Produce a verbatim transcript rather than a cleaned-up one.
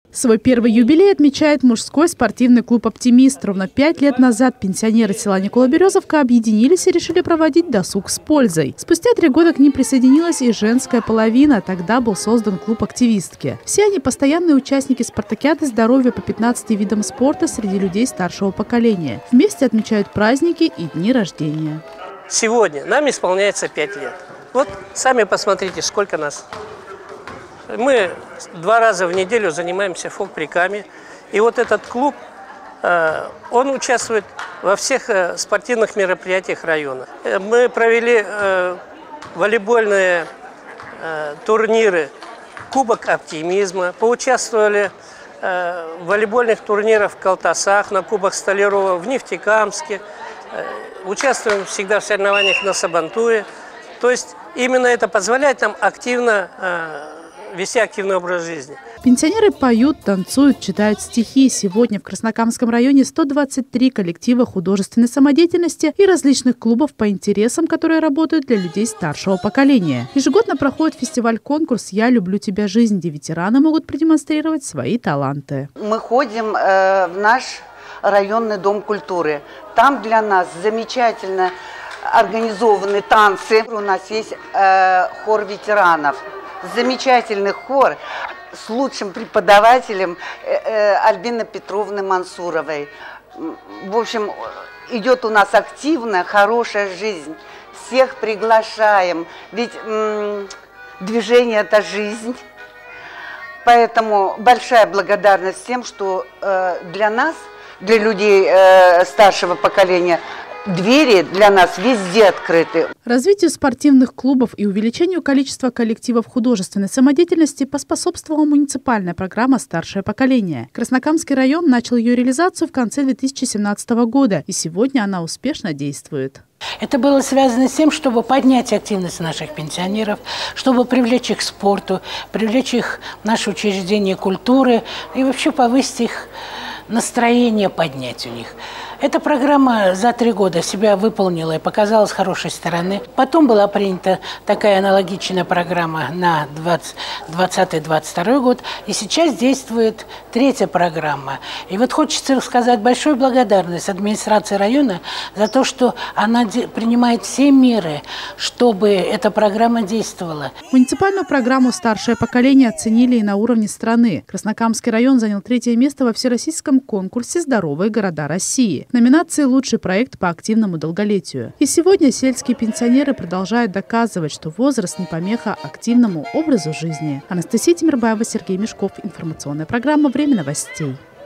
Свой первый юбилей отмечает мужской спортивный клуб «Оптимист». Ровно пять лет назад пенсионеры села Никола-Березовка объединились и решили проводить досуг с пользой. Спустя три года к ним присоединилась и женская половина. Тогда был создан клуб «Активистки». Все они постоянные участники спартакиады здоровья по пятнадцати видам спорта среди людей старшего поколения. Вместе отмечают праздники и дни рождения. Сегодня нам исполняется пять лет. Вот сами посмотрите, сколько нас. Мы два раза в неделю занимаемся фолк-приками. И вот этот клуб, он участвует во всех спортивных мероприятиях района. Мы провели волейбольные турниры, Кубок оптимизма, поучаствовали в волейбольных турнирах в Калтасах, на Кубок Столярова, в Нефтекамске. Участвуем всегда в соревнованиях на Сабантуе. То есть именно это позволяет нам активно вести активный образ жизни. Пенсионеры поют, танцуют, читают стихи. Сегодня в Краснокамском районе сто двадцать три коллектива художественной самодеятельности и различных клубов по интересам, которые работают для людей старшего поколения. Ежегодно проходит фестиваль-конкурс «Я люблю тебя, жизнь», где ветераны могут продемонстрировать свои таланты. Мы ходим э, в наш районный дом культуры. Там для нас замечательно организованы танцы. У нас есть э, хор ветеранов. Замечательный хор с лучшим преподавателем Альбиной Петровной Мансуровой. В общем, идет у нас активная, хорошая жизнь. Всех приглашаем, ведь м- движение – это жизнь. Поэтому большая благодарность всем, что э, для нас, для людей э, старшего поколения, двери для нас везде открыты. Развитию спортивных клубов и увеличению количества коллективов художественной самодеятельности поспособствовала муниципальная программа «Старшее поколение». Краснокамский район начал ее реализацию в конце две тысячи семнадцатого года, и сегодня она успешно действует. Это было связано с тем, чтобы поднять активность наших пенсионеров, чтобы привлечь их к спорту, привлечь их в наши учреждения культуры и вообще повысить их настроение, поднять у них. Эта программа за три года себя выполнила и показала с хорошей стороны. Потом была принята такая аналогичная программа на двадцатый — двадцать второй год. И сейчас действует третья программа. И вот хочется сказать большую благодарность администрации района за то, что она принимает все меры, чтобы эта программа действовала. Муниципальную программу «Старшее поколение» оценили и на уровне страны. Краснокамский район занял третье место во всероссийском конкурсе «Здоровые города России». В номинации «Лучший проект по активному долголетию». И сегодня сельские пенсионеры продолжают доказывать, что возраст не помеха активному образу жизни. Анастасия Тимирбаева, Сергей Мешков. Информационная программа «Время новостей».